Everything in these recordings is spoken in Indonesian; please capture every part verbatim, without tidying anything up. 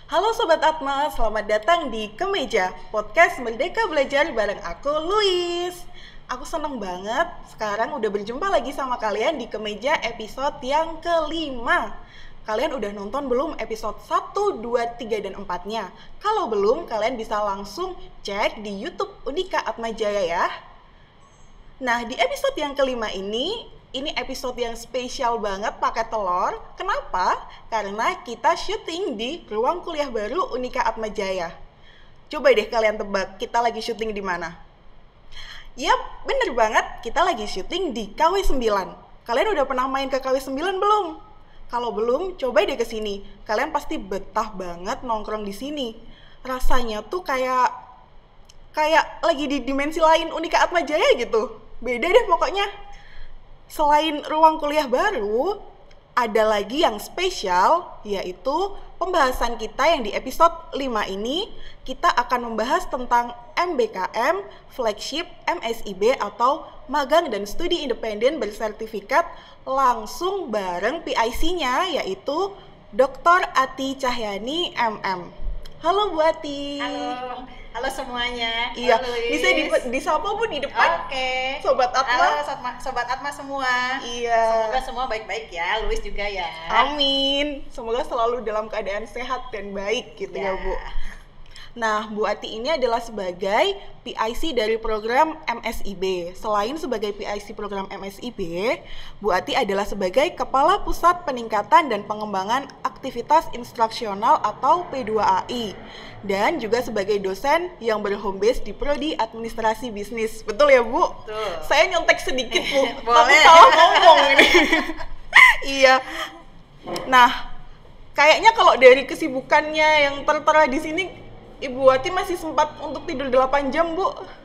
Halo Sobat Atma, selamat datang di Kemeja, podcast Merdeka Belajar bareng aku, Luis. Aku seneng banget sekarang udah berjumpa lagi sama kalian di Kemeja episode yang kelima. Kalian udah nonton belum episode satu, dua, tiga, dan empat-nya? Kalau belum, kalian bisa langsung cek di YouTube Unika Atma Jaya ya. Nah, di episode yang kelima ini, ini episode yang spesial banget pakai telur. Kenapa? Karena kita syuting di ruang kuliah baru Unika Atma Jaya. Coba deh kalian tebak, kita lagi syuting di mana? Yap, bener banget, kita lagi syuting di K W sembilan. Kalian udah pernah main ke K W sembilan belum? Kalau belum, coba deh ke sini. Kalian pasti betah banget nongkrong di sini. Rasanya tuh kayak kayak lagi di dimensi lain Unika Atma Jaya gitu. Beda deh pokoknya. Selain ruang kuliah baru, ada lagi yang spesial, yaitu pembahasan kita yang di episode lima ini, kita akan membahas tentang M B K M, Flagship, M S I B atau Magang dan Studi Independen Bersertifikat langsung bareng P I C-nya, yaitu doktor Ati Cahyani M M. Halo Bu Ati. Halo, halo semuanya. Iya, halo, bisa di, disapa Bu di depan. Oke. Sobat Atma. Halo sobat, sobat Atma semua. Iya. Semoga semua baik-baik ya, Luis juga ya. Amin. Semoga selalu dalam keadaan sehat dan baik gitu ya, Ya. Bu. Nah, Bu Ati ini adalah sebagai P I C dari program M S I B. Selain sebagai P I C program M S I B, Bu Ati adalah sebagai Kepala Pusat Peningkatan dan Pengembangan Aktivitas Instruksional atau P dua A I. Dan juga sebagai dosen yang berhome base di Prodi Administrasi Bisnis. Betul ya, Bu? Betul. Saya nyontek sedikit, Bu. Boleh. Tapi salah ngomong ini. Iya. Nah, kayaknya kalau dari kesibukannya yang tertera di sini, Ibu Wati masih sempat untuk tidur delapan jam, Bu?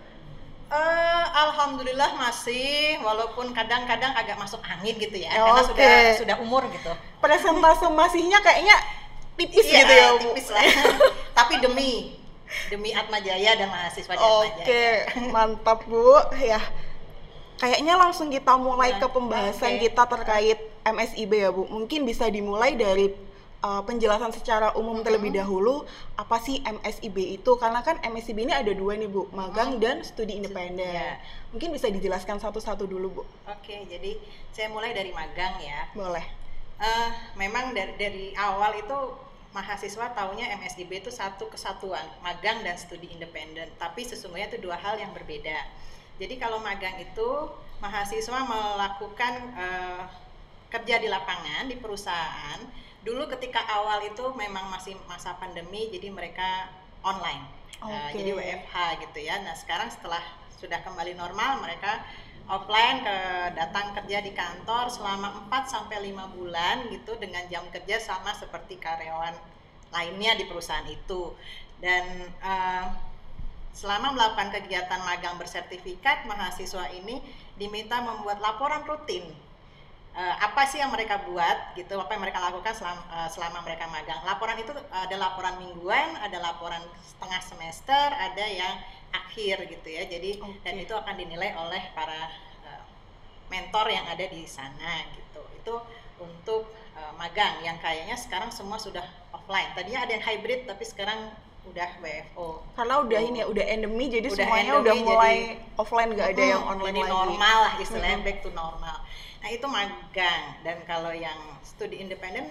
Eh, Alhamdulillah masih, walaupun kadang-kadang agak masuk angin gitu ya, Ya, karena oke. sudah sudah umur gitu. Persentase masihnya kayaknya tipis Iya, gitu ya, Bu? tipis lah. Tapi demi demi Atma Jaya dan mahasiswa di Atma Jaya. Oke, mantap, Bu. Ya, kayaknya langsung kita mulai ke pembahasan Oke. kita terkait M S I B ya, Bu. Mungkin bisa dimulai dari uh, penjelasan secara umum Mm-hmm. terlebih dahulu, apa sih M S I B itu? Karena kan M S I B ini ada dua nih, Bu, magang Mm-hmm. dan studi independen. Iya. Mungkin bisa dijelaskan satu-satu dulu, Bu. Oke, jadi saya mulai dari magang ya. Boleh. Eh, memang dari, dari awal itu mahasiswa taunya M S I B itu satu kesatuan, magang dan studi independen. Tapi sesungguhnya itu dua hal yang berbeda. Jadi kalau magang itu mahasiswa melakukan eh, kerja di lapangan di perusahaan. Dulu ketika awal itu memang masih masa pandemi, jadi mereka online. Eh, Oke. jadi W F H gitu ya. Nah sekarang setelah sudah kembali normal, mereka offline ke datang kerja di kantor selama empat sampai lima bulan gitu dengan jam kerja sama seperti karyawan lainnya di perusahaan itu. Dan uh, selama melakukan kegiatan magang bersertifikat, mahasiswa ini diminta membuat laporan rutin. Uh, apa sih yang mereka buat gitu, apa yang mereka lakukan selama, uh, selama mereka magang. Laporan itu ada laporan mingguan, ada laporan setengah semester, ada yang akhir gitu ya. Jadi Oke. dan itu akan dinilai oleh para uh, mentor yang ada di sana gitu. Itu untuk uh, magang yang kayaknya sekarang semua sudah offline. Tadinya ada yang hybrid tapi sekarang udah W F O. Karena udah ini ya, udah endemi, jadi Udah semuanya endemi, udah mulai jadi- offline, nggak ada Hmm, yang online jadi lagi. normal lah istilahnya, Mm-mm. back to normal. Nah itu magang. Dan kalau yang studi independen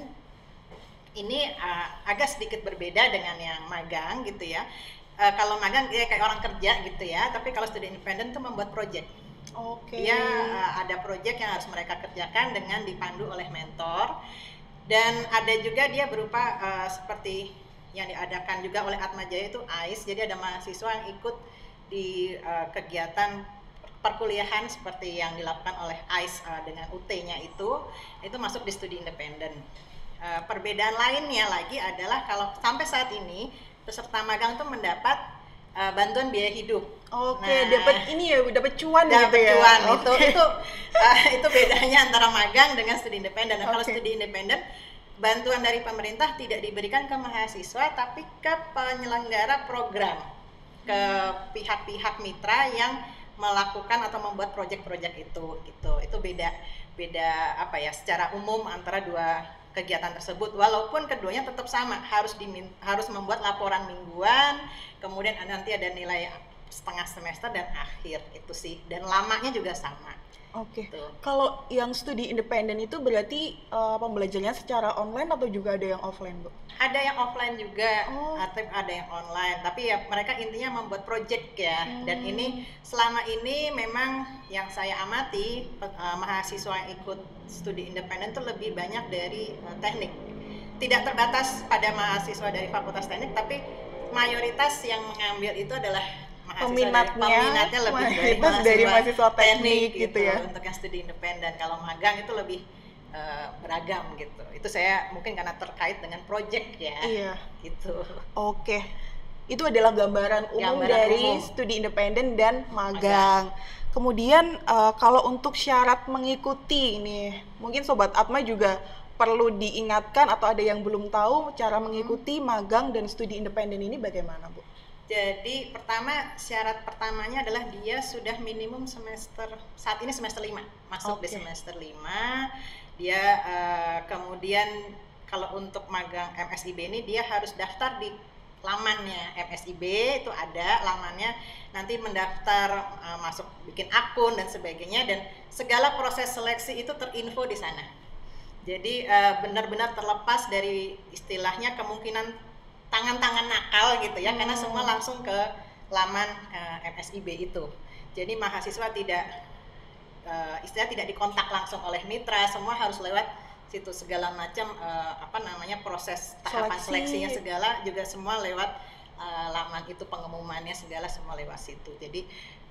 ini uh, agak sedikit berbeda dengan yang magang gitu ya. Uh, kalau magang ya kayak orang kerja gitu ya, tapi kalau studi independen tuh membuat project. Oke. Dia uh, ada project yang harus mereka kerjakan dengan dipandu oleh mentor. Dan ada juga dia berupa uh, seperti yang diadakan juga oleh Atma Jaya itu A I S. Jadi ada mahasiswa yang ikut di uh, kegiatan perkuliahan seperti yang dilakukan oleh A I S uh, dengan U T-nya itu, itu masuk di studi independen. Uh, perbedaan lainnya lagi adalah kalau sampai saat ini peserta magang itu mendapat uh, bantuan biaya hidup. Oke, Nah, dapat ini ya, dapat cuan dapat gitu ya. cuan. Oke. itu itu uh, itu bedanya antara magang dengan studi independen. Dan kalau Oke. studi independen, bantuan dari pemerintah tidak diberikan ke mahasiswa tapi ke penyelenggara program, ke pihak-pihak mitra yang melakukan atau membuat proyek-proyek itu gitu. Itu beda beda apa ya secara umum antara dua kegiatan tersebut, walaupun keduanya tetap sama, harus dimin, harus membuat laporan mingguan, kemudian nanti ada nilai setengah semester dan akhir, itu sih, dan lamanya juga sama. Oke. Tuh. Kalau yang studi independen itu berarti uh, pembelajarannya secara online atau juga ada yang offline, Bu? Ada yang offline juga, Oh. atau ada yang online. Tapi ya mereka intinya membuat project ya. Hmm. Dan ini selama ini memang yang saya amati uh, mahasiswa yang ikut studi independen itu lebih banyak dari uh, teknik. Tidak terbatas pada mahasiswa dari Fakultas Teknik, tapi mayoritas yang mengambil itu adalah peminatnya, dari, peminatnya lebih dari mahasiswa, dari mahasiswa teknik, teknik gitu, gitu ya. Untuk yang studi independen, kalau magang itu lebih uh, beragam gitu. Itu saya mungkin karena terkait dengan project ya. Iya. Gitu. Oke. Itu adalah gambaran umum Gambaran dari umum. studi independen dan magang. magang. Kemudian uh, kalau untuk syarat mengikuti ini, mungkin Sobat Atma juga perlu diingatkan atau ada yang belum tahu cara mengikuti magang dan studi independen ini bagaimana, Bu? Jadi pertama, syarat pertamanya adalah dia sudah minimum semester, saat ini semester lima, masuk Oke. di semester lima. Dia uh, kemudian kalau untuk magang M S I B ini dia harus daftar di lamannya M S I B, itu ada lamannya, nanti mendaftar, uh, masuk bikin akun dan sebagainya, dan segala proses seleksi itu terinfo di sana. Jadi uh, benar-benar terlepas dari istilahnya kemungkinan tangan-tangan nakal gitu ya, hmm. karena semua langsung ke laman uh, M S I B itu. Jadi mahasiswa tidak uh, istilah tidak dikontak langsung oleh mitra, semua harus lewat situ, segala macam uh, apa namanya proses tahapan Seleksi. seleksinya segala juga semua lewat uh, laman itu, pengumumannya segala semua lewat situ. Jadi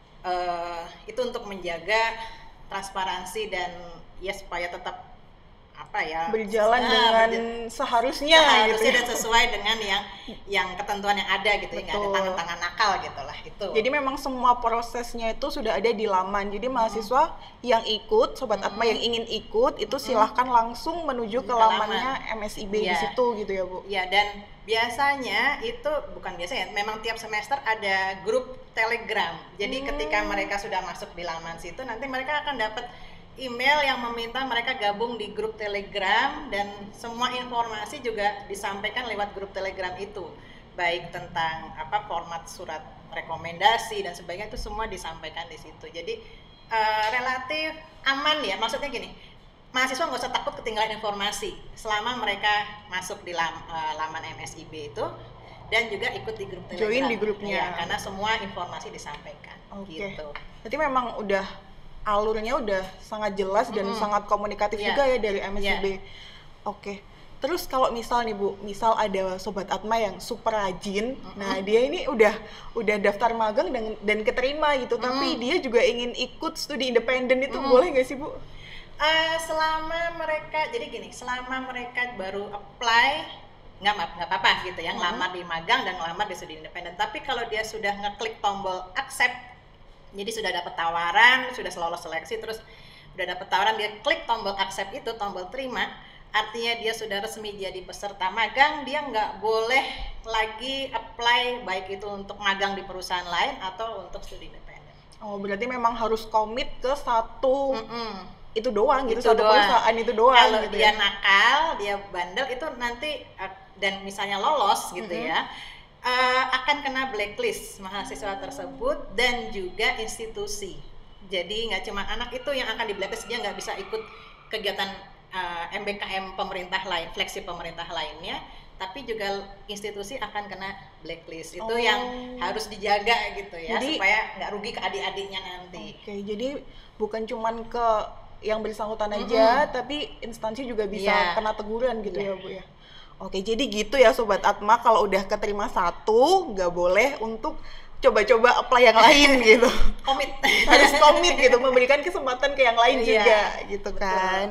uh, itu untuk menjaga transparansi dan ya supaya tetap apa ya berjalan nah, dengan berja- seharusnya, seharusnya gitu ya. dan sesuai dengan yang yang ketentuan yang ada gitu ya, nggak ada Betul. tangan-tangan nakal gitu lah itu. Jadi memang semua prosesnya itu sudah ada di laman. Jadi mahasiswa yang ikut, Sobat Atma yang ingin ikut itu silahkan langsung menuju ke Ke lamannya laman. M S I B di Iya. situ gitu ya, Bu. Ya, dan biasanya itu bukan biasanya, memang tiap semester ada grup Telegram. Jadi Hmm. ketika mereka sudah masuk di laman situ, nanti mereka akan dapat email yang meminta mereka gabung di grup Telegram, dan semua informasi juga disampaikan lewat grup Telegram itu, baik tentang apa format surat rekomendasi dan sebagainya, itu semua disampaikan di situ. Jadi uh, relatif aman ya, maksudnya gini, mahasiswa nggak usah takut ketinggalan informasi selama mereka masuk di lam, uh, laman M S I B itu dan juga ikut di grup Telegram. Join di grupnya. Ya, karena semua informasi disampaikan. Oke. Gitu. Berarti memang udah alurnya udah sangat jelas dan Mm-mm. sangat komunikatif Yeah. juga ya dari M S I B. Yeah. Oke. Terus kalau misal nih Bu, misal ada Sobat Atma yang super rajin, Mm-mm. nah dia ini udah udah daftar magang dan dan keterima gitu, Mm. tapi dia juga ingin ikut studi independen itu Mm. boleh nggak sih, Bu? Uh, selama mereka, jadi gini, selama mereka baru apply, nggak ma- nggak apa-apa gitu ya, ngelamar di magang dan ngelamar di studi independen. Tapi kalau dia sudah ngeklik tombol accept, jadi sudah dapat tawaran, sudah lolos seleksi, terus udah dapat tawaran, dia klik tombol accept itu, tombol terima, artinya dia sudah resmi jadi peserta magang, dia nggak boleh lagi apply baik itu untuk magang di perusahaan lain atau untuk studi independen. Oh, berarti memang harus komit ke satu Mm-mm. itu doang gitu, Itu satu doang. perusahaan itu doang Kalau gitu dia ya. nakal, dia bandel, itu nanti uh, dan misalnya lolos gitu Mhm. ya, uh, akan kena blacklist mahasiswa tersebut dan juga institusi. Jadi nggak cuma anak itu yang akan di blacklist, dia nggak bisa ikut kegiatan uh, M B K M pemerintah lain, fleksi pemerintah lainnya, tapi juga institusi akan kena blacklist. Itu Oh. yang harus dijaga gitu ya, Jadi- supaya nggak rugi ke adik-adiknya nanti. Oke, jadi bukan cuman ke yang bersangkutan aja, tapi instansi juga bisa Iya. kena teguran gitu Iya. ya, Bu ya. Oke, jadi gitu ya Sobat Atma, kalau udah keterima satu, nggak boleh untuk coba-coba apply yang lain gitu. Komit. Harus komit gitu, memberikan kesempatan ke yang lain Iya, juga gitu betul. kan.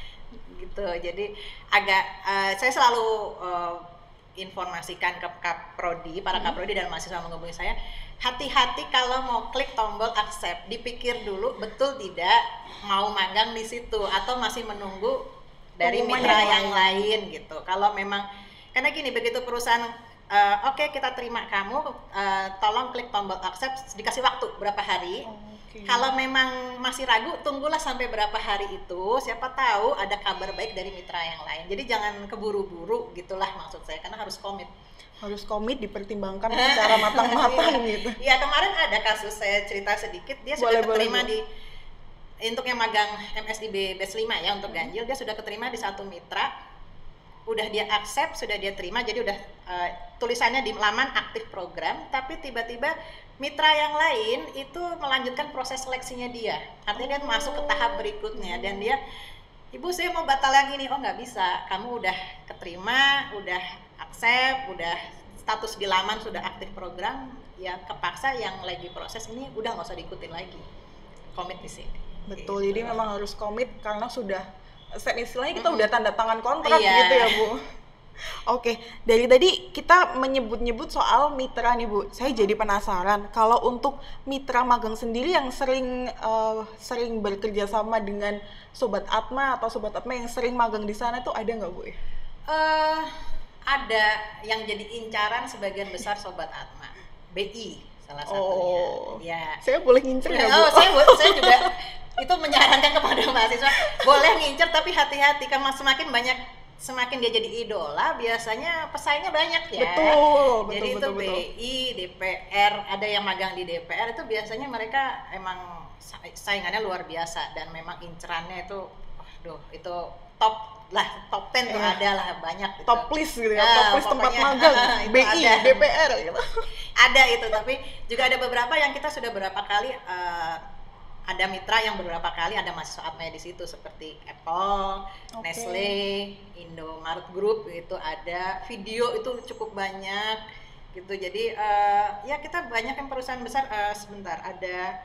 Gitu, jadi agak uh, saya selalu uh, informasikan ke Kaprodi, para Hmm. Kaprodi dan mahasiswa menghubungi saya, hati-hati kalau mau klik tombol accept, dipikir dulu betul tidak mau magang di situ atau masih menunggu dari Pengumuman mitra yang yang lain gitu. Kalau memang, karena gini, begitu perusahaan uh, oke okay, kita terima kamu, uh, tolong klik tombol accept, dikasih waktu berapa hari. Oke. Okay. Kalau memang masih ragu, tunggulah sampai berapa hari itu, siapa tahu ada kabar baik dari mitra yang lain. Jadi jangan keburu-buru gitulah maksud saya, karena harus komit. Harus komit, dipertimbangkan secara matang-matang gitu. Iya, kemarin ada kasus, saya cerita sedikit, dia sudah Boleh, keterima boleh, di untuk yang magang M S I B batch lima ya, untuk ganjil, dia sudah keterima di satu mitra, udah dia accept, sudah dia terima, jadi udah uh, tulisannya di laman aktif program, tapi tiba-tiba mitra yang lain itu melanjutkan proses seleksinya dia, artinya dia masuk ke tahap berikutnya, dan dia, ibu saya mau batal yang ini, oh nggak bisa, kamu udah keterima, udah accept, udah status di laman sudah aktif program, ya kepaksa yang lagi proses ini udah nggak usah diikutin lagi, komit di sini. Betul, gitu. jadi memang harus komit karena sudah, istilahnya kita Mm-hmm. udah tanda tangan kontrak Iya. gitu ya Bu. Oke, dari tadi kita menyebut-nyebut soal mitra nih Bu. Saya jadi penasaran, kalau untuk mitra magang sendiri yang sering uh, sering bekerja sama dengan Sobat Atma atau Sobat Atma yang sering magang di sana tuh ada nggak Bu? Uh, ada yang jadi incaran sebagian besar Sobat Atma, B I salah satunya. Oh, ya. Saya boleh ngincer nggak Bu? Oh, saya, saya juga itu menyarankan kepada mahasiswa boleh ngincer, tapi hati-hati, karena semakin banyak semakin dia jadi idola, biasanya pesaingnya banyak ya. Betul, Jadi betul, itu betul, B I, D P R, ada yang magang di D P R, itu biasanya mereka emang saingannya luar biasa, dan memang incerannya itu, aduh, itu top lah, top ten tuh eh, ada lah, banyak gitu. Top list gitu ya, Nah, top list tempat pokoknya, magang, itu B I, ada. D P R gitu. Ada itu, tapi juga ada beberapa yang kita sudah beberapa kali uh, ada mitra yang beberapa kali ada mahasiswa Atma di situ, seperti Apple, Okay. Nestle, Indomaret Group, itu ada, video itu cukup banyak gitu. Jadi uh, ya kita banyak yang perusahaan besar, uh, sebentar ada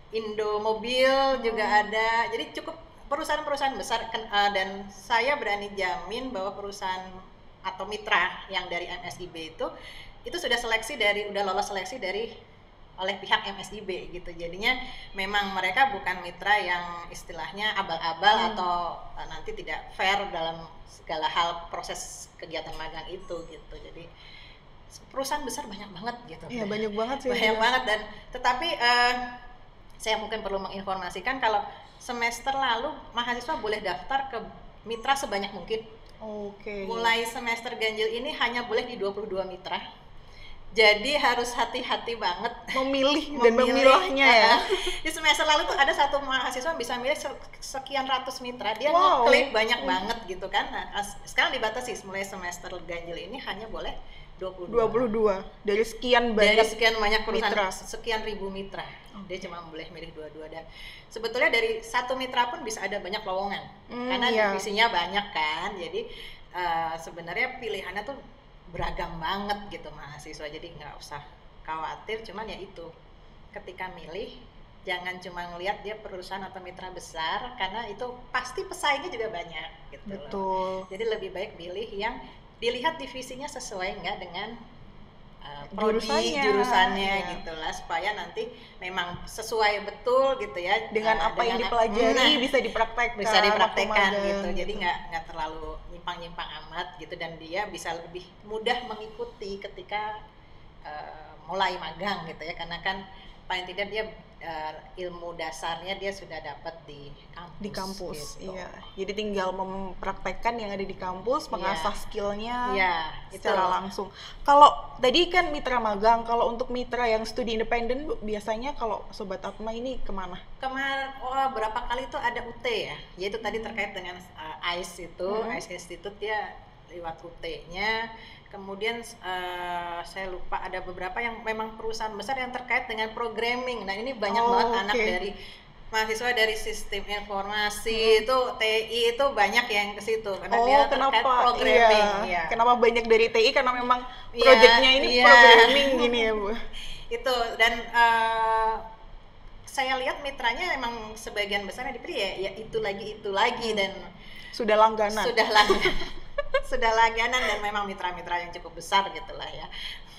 Indomobil juga ada, jadi cukup perusahaan-perusahaan besar, uh, dan saya berani jamin bahwa perusahaan atau mitra yang dari M S I B itu itu sudah seleksi dari udah lolos seleksi dari oleh pihak M S I B gitu. Jadinya memang mereka bukan mitra yang istilahnya abal-abal hmm. atau uh, nanti tidak fair dalam segala hal proses kegiatan magang itu gitu. Jadi perusahaan besar banyak banget gitu. Iya, banyak banget sih. Banyak ya. banget, dan tetapi uh, saya mungkin perlu menginformasikan kalau semester lalu mahasiswa boleh daftar ke mitra sebanyak mungkin. Oke. Okay. Mulai semester ganjil ini hanya boleh di dua puluh dua mitra. Jadi harus hati-hati banget memilih dan memilahnya ya. Di semester lalu tuh ada satu mahasiswa bisa milih sekian ratus mitra, dia wow. ngeklik banyak hmm. banget gitu kan. Nah, sekarang dibatasi, mulai semester ganjil ini hanya boleh dua puluh dua. dua puluh dua dari sekian banyak dari sekian banyak perusahaan, mitra. sekian ribu mitra. Okay. Dia cuma boleh milih dua-dua, dan sebetulnya dari satu mitra pun bisa ada banyak lowongan. Hmm, karena iya. divisinya banyak kan. Jadi uh, sebenarnya pilihannya tuh beragam banget gitu mahasiswa, jadi nggak usah khawatir. Cuman ya itu, ketika milih jangan cuma ngelihat dia perusahaan atau mitra besar, karena itu pasti pesaingnya juga banyak gitu. Betul. Loh. Jadi lebih baik pilih yang dilihat divisinya sesuai nggak dengan uh, prodi jurusannya, jurusannya ya. Gitu lah, supaya nanti memang sesuai betul gitu ya dengan uh, apa dengan yang dipelajari nah, bisa dipraktekkan bisa dipraktekkan gitu. Jadi nggak nggak terlalu nyimpang-nyimpang amat gitu, dan dia bisa lebih mudah mengikuti ketika uh, mulai magang gitu ya, karena kan paling tidak dia uh, ilmu dasarnya dia sudah dapat di kampus. Di kampus, gitu. Iya. Jadi tinggal mempraktekkan yang ada di kampus, mengasah yeah. skillnya yeah, secara itu. langsung. Kalau tadi kan mitra magang, kalau untuk mitra yang studi independen, biasanya kalau Sobat Atma ini kemana? Kemarin, oh, berapa kali itu ada U T ya, yaitu tadi terkait dengan uh, I C E itu, hmm. I C E Institute dia lewat U T-nya. Kemudian uh, saya lupa ada beberapa yang memang perusahaan besar yang terkait dengan programming. Nah ini banyak oh, banget okay. anak dari mahasiswa dari sistem informasi hmm. itu T I itu banyak yang ke situ karena oh, dia kenapa? terkait programming. Iya. Ya. Kenapa banyak dari T I? Karena memang proyeknya ini iya. programming gini ya Bu. Itu, dan uh, saya lihat mitranya emang sebagian besarnya dipilih ya, ya itu lagi itu lagi dan sudah langganan. Sudah langganan. Sudah langganan dan memang mitra-mitra yang cukup besar gitulah ya.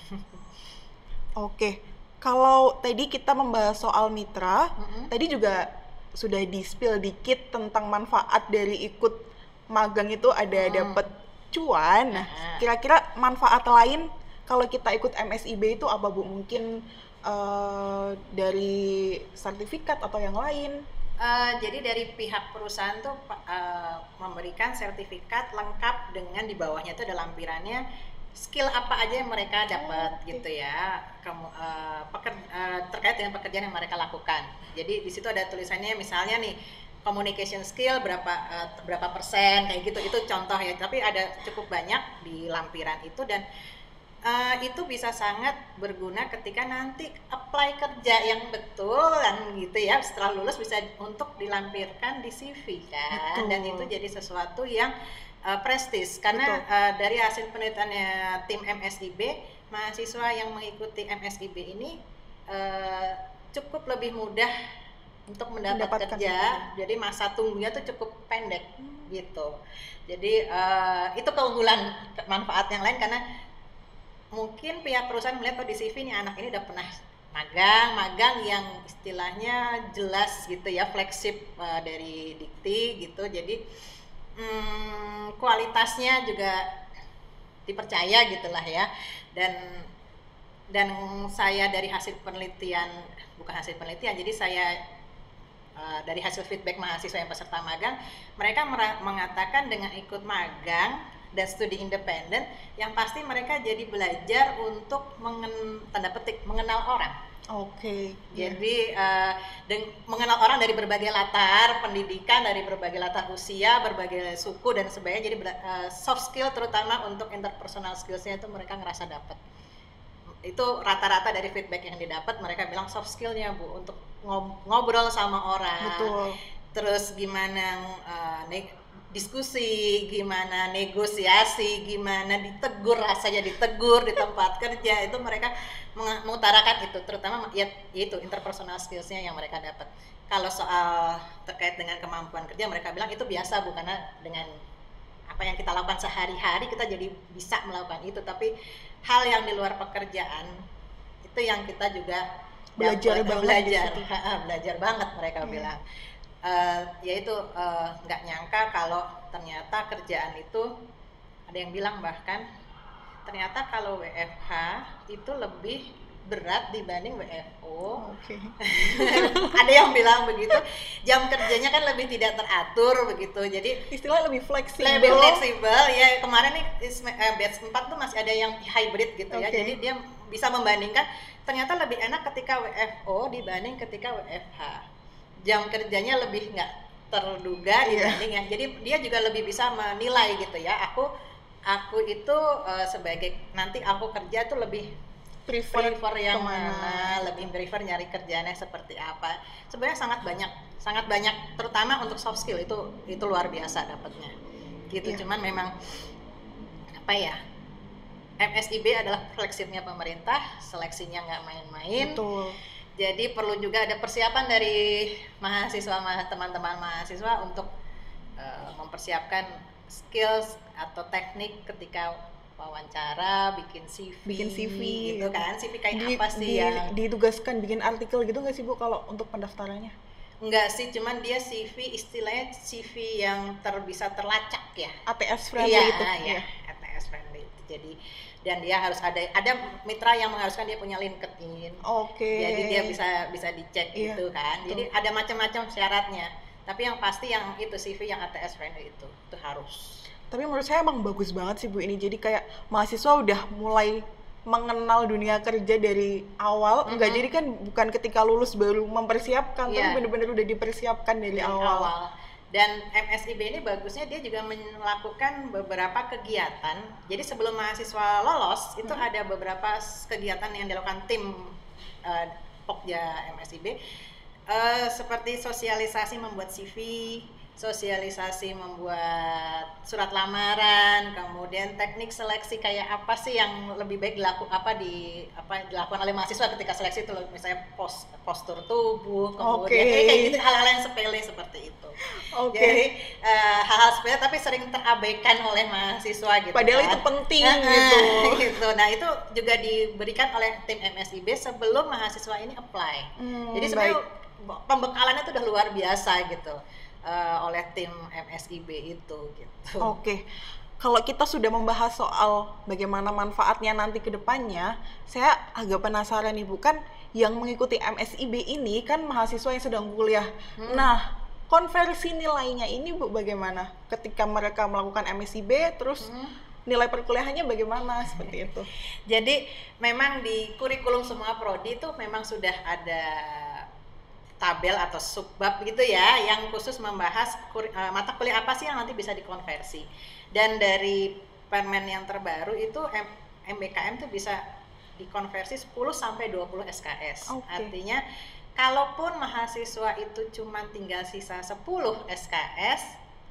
Oke, kalau tadi kita membahas soal mitra, mm-hmm. tadi juga sudah di-spill dikit tentang manfaat dari ikut magang itu ada mm. dapat cuan. Nah, kira-kira manfaat lain kalau kita ikut M S I B itu apa Bu? Mungkin uh, dari sertifikat atau yang lain? Uh, jadi dari pihak perusahaan tuh uh, memberikan sertifikat lengkap dengan di bawahnya itu ada lampirannya skill apa aja yang mereka dapat oh, okay. gitu ya, Kamu, uh, peker, uh, terkait dengan pekerjaan yang mereka lakukan. Jadi di situ ada tulisannya misalnya nih communication skill berapa uh, berapa persen kayak gitu, itu contoh ya. Tapi ada cukup banyak di lampiran itu dan uh, itu bisa sangat berguna ketika nanti apply kerja yang betul dan gitu ya. Setelah lulus bisa untuk dilampirkan di C V kan, betul. Dan itu jadi sesuatu yang Uh, prestis karena uh, dari hasil penelitiannya tim M S I B, mahasiswa yang mengikuti M S I B ini uh, cukup lebih mudah untuk mendapat Mendapatkan kerja, itu. Jadi masa tunggunya tuh cukup pendek hmm. gitu. Jadi uh, itu keunggulan manfaat yang lain karena mungkin pihak perusahaan melihat oh di C V nih anak ini udah pernah magang, magang yang istilahnya jelas gitu ya, flagship uh, dari Dikti gitu. Jadi Hmm, kualitasnya juga dipercaya gitulah ya, dan dan saya dari hasil penelitian bukan hasil penelitian jadi saya uh, dari hasil feedback mahasiswa yang peserta magang, mereka mer- mengatakan dengan ikut magang dan studi independen yang pasti mereka jadi belajar untuk mengen, tanda petik mengenal orang. Oke. Okay, Jadi yeah. uh, deng- mengenal orang dari berbagai latar pendidikan, dari berbagai latar usia, berbagai suku dan sebagainya. Jadi uh, soft skill terutama untuk interpersonal skills-nya itu mereka ngerasa dapat. Itu rata-rata dari feedback yang didapat, mereka bilang soft skill-nya Bu untuk ngob- ngobrol sama orang. Betul. Terus gimana uh, ne- diskusi, gimana negosiasi, gimana ditegur, rasanya ditegur di tempat kerja, itu mereka mengutarakan itu, terutama ya itu interpersonal skills-nya yang mereka dapat. Kalau soal terkait dengan kemampuan kerja, mereka bilang itu biasa Bu, karena dengan apa yang kita lakukan sehari-hari kita jadi bisa melakukan itu, tapi hal yang di luar pekerjaan itu yang kita juga belajar dapat, banget belajar, belajar banget mereka hmm. bilang. Uh, yaitu nggak uh, nyangka kalau ternyata kerjaan itu ada yang bilang bahkan ternyata kalau W F H itu lebih berat dibanding W F O. Okay. Ada yang bilang begitu, jam kerjanya kan lebih tidak teratur begitu, jadi istilah lebih fleksibel. Lebih fleksibel ya. Kemarin nih uh, batch empat tuh masih ada yang hybrid gitu okay. ya, jadi dia bisa membandingkan ternyata lebih enak ketika W F O dibanding ketika W F H. Jam kerjanya lebih nggak terduga dibanding yeah. yang jadi dia juga lebih bisa menilai gitu ya, aku aku itu uh, sebagai nanti aku kerja tuh lebih prefer, prefer yang kemana, mana, lebih prefer nyari kerjaannya seperti apa. Sebenarnya sangat banyak sangat banyak terutama untuk soft skill itu itu luar biasa dapatnya gitu yeah. Cuman memang apa ya, M S I B adalah flagshipnya pemerintah, seleksinya nggak main-main. Betul. Jadi perlu juga ada persiapan dari mahasiswa, teman-teman mahasiswa untuk uh, mempersiapkan skills atau teknik ketika wawancara, bikin C V, bikin C V gitu kan. C V kayak di, apa sih di, yang ditugaskan bikin artikel gitu nggak sih Bu kalau untuk pendaftarannya? Enggak sih, cuman dia C V istilahnya C V yang ter, bisa terlacak ya. A T S friendly iya, itu. Iya, A T S friendly. Jadi dan dia harus ada ada mitra yang mengharuskan dia punya LinkedIn. Oke. Okay. Jadi dia bisa bisa dicek iya, gitu kan. Jadi tuh. Ada macam-macam syaratnya. Tapi yang pasti yang itu C V yang A T S friendly itu itu harus. Tapi menurut saya emang bagus banget sih Bu ini. Jadi kayak mahasiswa udah mulai mengenal dunia kerja dari awal. Mm-hmm. Enggak, jadi kan bukan ketika lulus baru mempersiapkan, yeah. tapi benar-benar udah dipersiapkan dari, dari awal. awal. Dan M S I B ini bagusnya dia juga melakukan beberapa kegiatan. Jadi sebelum mahasiswa lolos itu hmm. ada beberapa kegiatan yang dilakukan tim uh, Pokja M S I B uh, seperti sosialisasi membuat C V, sosialisasi membuat surat lamaran, kemudian teknik seleksi kayak apa sih yang lebih baik dilakukan apa di apa dilakukan oleh mahasiswa ketika seleksi itu, misalnya pos, postur tubuh, kemudian okay. kayak gitu, hal-hal yang sepele seperti itu. Okay. Jadi uh, hal-hal sepele tapi sering terabaikan oleh mahasiswa gitu. Padahal kan. itu penting uh, gitu. gitu. Nah itu juga diberikan oleh tim M S I B sebelum mahasiswa ini apply. Hmm, Jadi sebenarnya pembekalannya itu udah luar biasa gitu. Uh, oleh tim M S I B itu gitu. Oke. Okay. kalau kita sudah membahas soal bagaimana manfaatnya nanti ke depannya, saya agak penasaran nih, bukan yang mengikuti M S I B ini kan mahasiswa yang sedang kuliah. Hmm. Nah, konversi nilainya ini Bu bagaimana? Ketika mereka melakukan M S I B, terus hmm. nilai perkuliahannya bagaimana seperti itu? Jadi memang di kurikulum semua prodi itu memang sudah ada tabel atau subbab gitu ya, yang khusus membahas kur, uh, mata kuliah apa sih yang nanti bisa dikonversi. Dan dari permen yang terbaru itu M B K M tuh bisa dikonversi sepuluh sampai dua puluh S K S. Okay. Artinya kalaupun mahasiswa itu cuma tinggal sisa sepuluh S K S,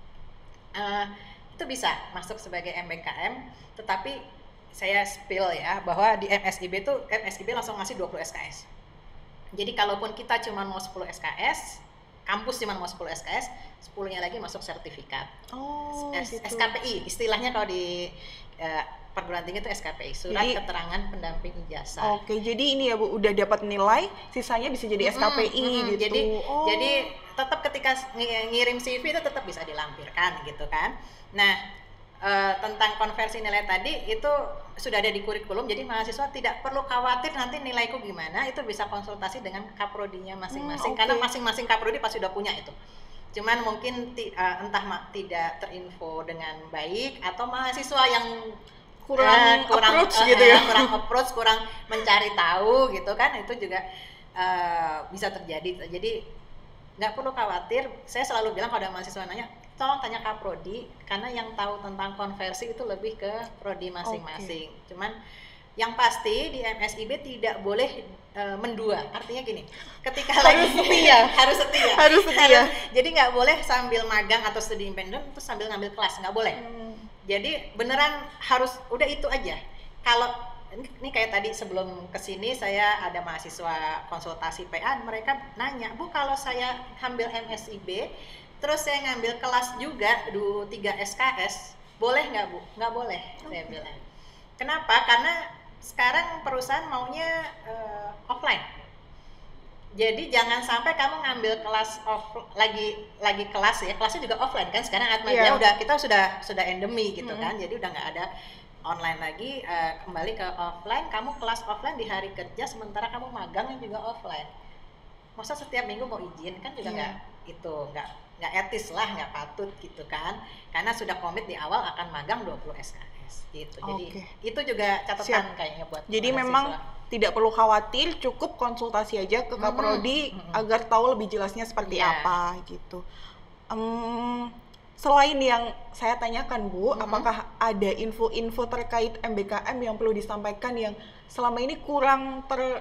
uh, itu bisa masuk sebagai M B K M, tetapi saya spill ya bahwa di M S I B itu M S I B langsung ngasih dua puluh S K S. Jadi kalaupun kita cuma mau sepuluh S K S, kampus cuma mau sepuluh S K S, sepuluhnya lagi masuk sertifikat. Oh, S- gitu. S K P I, istilahnya kalau di uh, perguruan tinggi itu S K P I, surat jadi, keterangan pendamping ijazah. Oke, jadi ini ya Bu, udah dapat nilai, sisanya bisa jadi S K P I mm-hmm, gitu. Jadi, oh. jadi tetap ketika ngirim C V itu tetap bisa dilampirkan gitu kan. Nah, e, tentang konversi nilai tadi itu sudah ada di kurikulum, jadi mahasiswa tidak perlu khawatir nanti nilaiku gimana, itu bisa konsultasi dengan kaprodinya masing-masing, hmm, okay. Karena masing-masing kaprodi pasti udah punya itu. Cuman mungkin ti, uh, entah ma- tidak terinfo dengan baik atau mahasiswa yang kurang, uh, kurang approach uh, gitu ya, kurang approach, kurang mencari tahu gitu kan, itu juga uh, bisa terjadi. Jadi nggak perlu khawatir. Saya selalu bilang kalau ada mahasiswa nanya, tolong tanya kaprodi, karena yang tahu tentang konversi itu lebih ke prodi masing-masing. Okay. Cuman yang pasti di M S I B tidak boleh uh, mendua. Artinya gini, ketika harus lagi setia, harus setia, harus setia. Jadi nggak boleh sambil magang atau studi independen terus sambil ngambil kelas, nggak boleh. Hmm. Jadi beneran harus udah itu aja. Kalau ini kayak tadi sebelum kesini saya ada mahasiswa konsultasi P A, mereka nanya, Bu kalau saya ambil M S I B terus saya ngambil kelas juga du tiga S K S, boleh nggak Bu? Nggak boleh, okay. Saya bilang. Kenapa? Karena sekarang perusahaan maunya uh, offline. Jadi jangan sampai kamu ngambil kelas off lagi lagi kelas ya, kelasnya juga offline kan. Sekarang Atmajaya yeah. udah kita sudah sudah endemi gitu mm-hmm. kan. Jadi udah nggak ada online lagi, uh, kembali ke offline. Kamu kelas offline di hari kerja, sementara kamu magang yang juga offline. Masa setiap minggu mau izin kan juga nggak yeah. itu nggak nggak etis lah, nggak patut gitu kan. Karena sudah komit di awal akan magang dua puluh S K S gitu. Jadi okay. itu juga catatan Siap. Kayaknya buat jadi mahasiswa. Memang tidak perlu khawatir, cukup konsultasi aja ke Kaprodi mm-hmm. agar tahu lebih jelasnya seperti yeah. apa gitu. Um, selain yang saya tanyakan Bu, mm-hmm. apakah ada info-info terkait M B K M yang perlu disampaikan yang selama ini kurang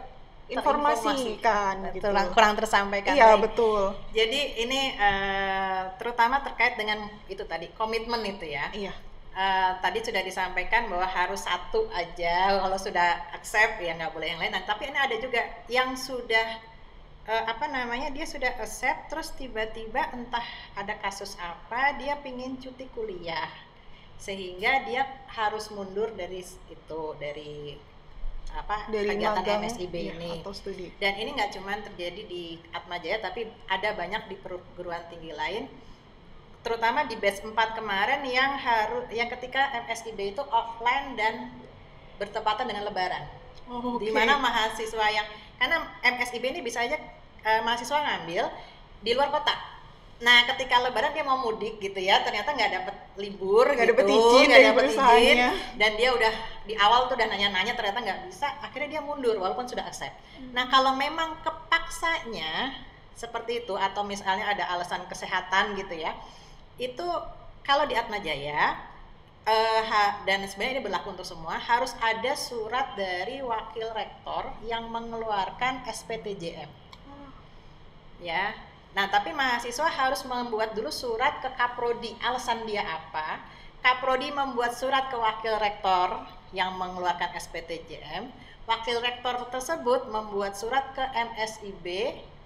terinformasikan gitu? Kurang, kurang tersampaikan. Iya betul. Jadi ini uh, terutama terkait dengan itu tadi, komitmen itu ya. Iya. Uh, tadi sudah disampaikan bahwa harus satu aja, kalau sudah accept ya nggak boleh yang lain. Nah, tapi ini ada juga yang sudah uh, apa namanya dia sudah accept terus tiba-tiba entah ada kasus apa dia pingin cuti kuliah sehingga dia harus mundur dari itu dari apa dari kegiatan magang, M S I B ya, ini. Atau studi. Dan ini nggak cuma terjadi di Atmajaya tapi ada banyak di perguruan tinggi lain. Terutama di batch empat kemarin yang harus yang ketika M S I B itu offline dan bertepatan dengan lebaran. Oh, okay. Di mana mahasiswa yang karena M S I B ini bisa aja uh, mahasiswa ngambil di luar kota. Nah, ketika lebaran dia mau mudik gitu ya, ternyata nggak dapat libur, nggak gitu, dapat izin, nggak dapat izin, dan dia udah di awal tuh udah nanya-nanya ternyata nggak bisa, akhirnya dia mundur walaupun sudah accept. Hmm. Nah, kalau memang kepaksanya seperti itu atau misalnya ada alasan kesehatan gitu ya. Itu kalau di Atmajaya uh, ha, dan sebenarnya ini berlaku untuk semua, harus ada surat dari wakil rektor yang mengeluarkan S P T J M. Hmm. Ya. Nah, tapi mahasiswa harus membuat dulu surat ke Kaprodi, alasan dia apa. Kaprodi membuat surat ke wakil rektor yang mengeluarkan S P T J M. Wakil rektor tersebut membuat surat ke M S I B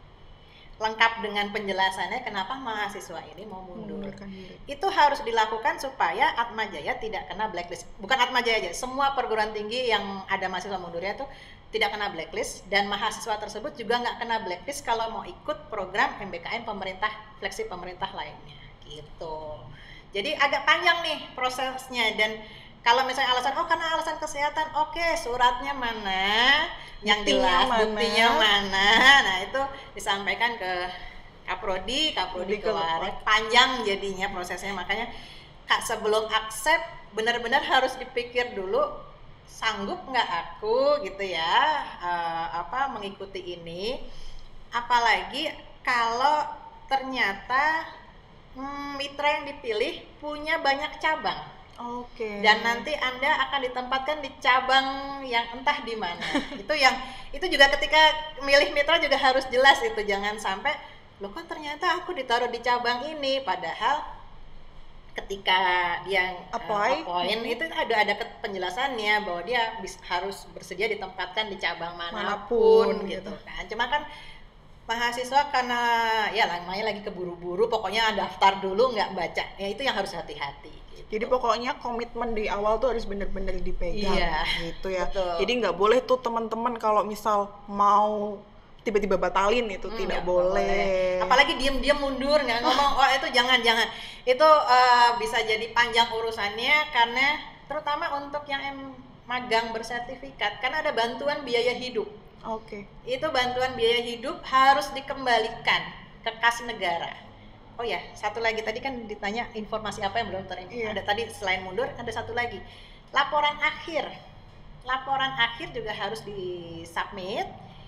lengkap dengan penjelasannya kenapa mahasiswa ini mau mundur. Itu harus dilakukan supaya Atmajaya tidak kena blacklist. Bukan Atmajaya aja, semua perguruan tinggi yang ada mahasiswa mundurnya itu tidak kena blacklist, dan mahasiswa tersebut juga nggak kena blacklist kalau mau ikut program M B K M pemerintah, fleksi pemerintah lainnya gitu. Jadi agak panjang nih prosesnya, dan kalau misalnya alasan, oh karena alasan kesehatan, oke okay, suratnya mana, yang Buktinya jelas mana? buktinya mana, nah itu disampaikan ke Kaprodi, Kaprodi Di ke- keluar, panjang jadinya prosesnya, makanya Kak sebelum accept benar-benar harus dipikir dulu, sanggup nggak aku gitu ya, uh, apa mengikuti ini, apalagi kalau ternyata hmm, mitra yang dipilih punya banyak cabang. Oke. Dan nanti Anda akan ditempatkan di cabang yang entah di mana. Itu yang itu juga ketika milih mitra juga harus jelas itu, jangan sampai loh kok ternyata aku ditaruh di cabang ini, padahal ketika dia Apply. uh, appoint itu ada ada penjelasannya bahwa dia bis, harus bersedia ditempatkan di cabang manapun, Manapun, gitu gitu. kan. Cuma kan mahasiswa karena ya namanya lagi keburu-buru, pokoknya daftar dulu nggak baca, ya itu yang harus hati-hati gitu. Jadi pokoknya komitmen di awal tuh harus bener-bener dipegang, Iya, gitu ya. betul. Jadi nggak boleh tuh teman-teman kalau misal mau tiba-tiba batalin itu Hmm, tidak nggak boleh. Apalagi diem-diem mundur nggak ngomong, oh itu jangan-jangan. Itu uh, bisa jadi panjang urusannya, karena terutama untuk yang em- magang bersertifikat, karena ada bantuan biaya hidup. Oke. Itu bantuan biaya hidup harus dikembalikan ke kas negara. Oh ya, satu lagi tadi kan ditanya informasi apa yang belum terinfo. Iya. Ada tadi selain mundur ada satu lagi. Laporan akhir. Laporan akhir juga harus disubmit.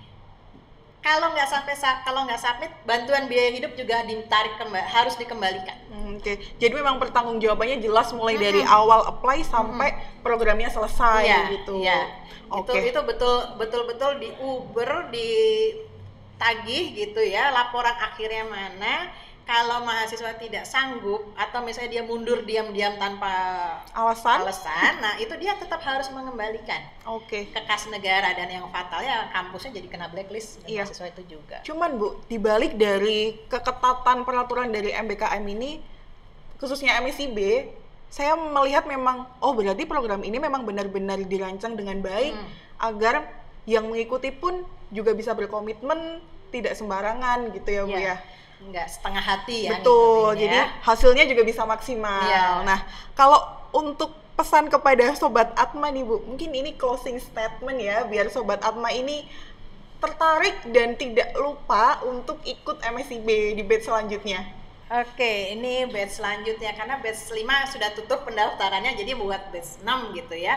Kalau nggak sampai kalau nggak submit, bantuan biaya hidup juga ditarik kembali, harus dikembalikan. Hmm, Oke. Jadi memang pertanggungjawabannya jelas mulai Mm-mm. dari awal apply sampai programnya selesai Iya, gitu. iya. Oke. Itu itu betul betul betul di Uber ditagih gitu ya, laporan akhirnya mana. Kalau mahasiswa tidak sanggup atau misalnya dia mundur diam-diam tanpa Alasan? alasan, nah itu dia tetap harus mengembalikan Oke. ke kas negara, dan yang fatalnya kampusnya jadi kena blacklist dan Iya. mahasiswa itu juga. Cuman Bu, dibalik dari keketatan peraturan dari M B K M ini, khususnya M S I B, saya melihat memang, oh berarti program ini memang benar-benar dirancang dengan baik, Hmm. agar yang mengikuti pun juga bisa berkomitmen, tidak sembarangan gitu ya Bu Iya. ya. Enggak setengah hati ya. Betul, ngikutinnya. jadi hasilnya juga bisa maksimal. Iya. Nah, kalau untuk pesan kepada Sobat Atma nih Bu, mungkin ini closing statement ya, biar Sobat Atma ini tertarik dan tidak lupa untuk ikut M S I B di batch selanjutnya. Oke, ini batch selanjutnya, karena batch lima sudah tutup pendaftarannya, jadi buat batch enam gitu ya.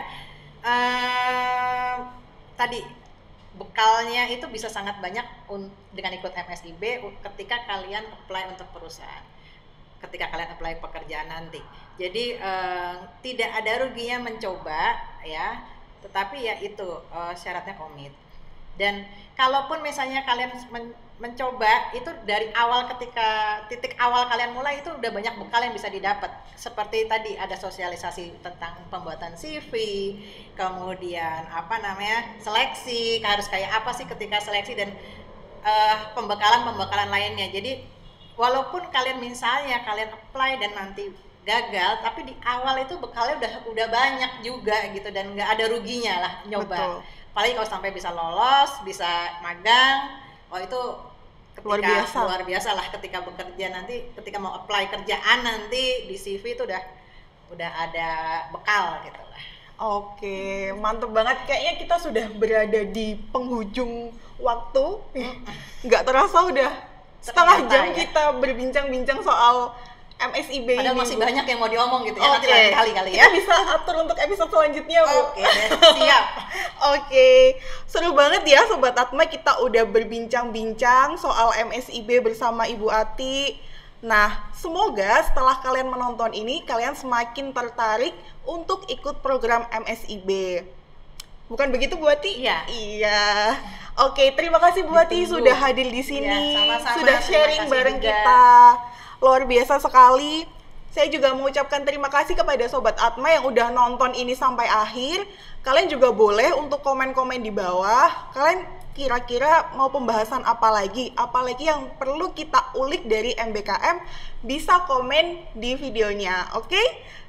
Ehm, tadi bekalnya itu bisa sangat banyak un- dengan ikut M S I B ketika kalian apply untuk perusahaan, ketika kalian apply pekerjaan nanti. Jadi eh, tidak ada ruginya mencoba ya, tetapi ya itu eh, syaratnya komit. Dan kalaupun misalnya kalian men- mencoba itu dari awal, ketika titik awal kalian mulai itu udah banyak bekal yang bisa didapat. Seperti tadi ada sosialisasi tentang pembuatan C V, kemudian apa namanya seleksi, harus kayak apa sih ketika seleksi, dan eh, pembekalan-pembekalan lainnya. Jadi walaupun kalian misalnya kalian apply dan nanti gagal, tapi di awal itu bekalnya udah udah banyak juga gitu, dan nggak ada ruginya lah nyoba. Betul. Apalagi kalau sampai bisa lolos, bisa magang, oh itu ketika Luar biasa. luar biasa lah ketika bekerja nanti, ketika mau apply kerjaan nanti di C V itu udah udah ada bekal gitu lah. Oke, mantep banget. Kayaknya kita sudah berada di penghujung waktu. Nggak terasa udah setengah Ternyata jam ya. kita berbincang-bincang soal M S I B Padahal ini, masih Bu. banyak yang mau diomong gitu ya, Oke, nanti lain kali kali ya. kita bisa atur untuk episode selanjutnya, Bu. Oke, siap. Oke, seru banget ya Sobat Atma, kita udah berbincang-bincang soal M S I B bersama Ibu Ati. Nah, semoga setelah kalian menonton ini, kalian semakin tertarik untuk ikut program M S I B. Bukan begitu Bu Ati? Iya. Iya. Oke, terima kasih Bu Ati Ditunggu. sudah hadir di sini, Iya, sama-sama. sudah Terima sharing kasih bareng juga. kita. Luar biasa sekali. Saya juga mengucapkan terima kasih kepada Sobat Atma yang udah nonton ini sampai akhir. Kalian juga boleh untuk komen-komen di bawah. Kalian kira-kira mau pembahasan apa lagi? Apalagi yang perlu kita ulik dari M B K M, bisa komen di videonya, oke?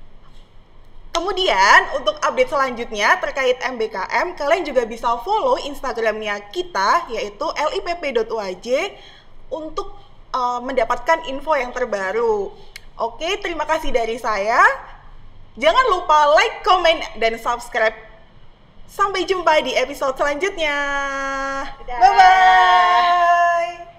Kemudian untuk update selanjutnya terkait M B K M, kalian juga bisa follow Instagramnya kita, yaitu lipp dot u a j, untuk uh, mendapatkan info yang terbaru. Oke, terima kasih dari saya. Jangan lupa like, comment, dan subscribe. Sampai jumpa di episode selanjutnya. Dadah. Bye-bye.